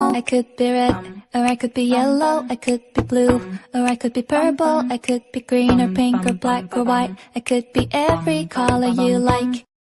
rainbow. I could be red, or I could be yellow. I could be blue, or I could be purple. I could be green or pink or black or white. I could be every color you like.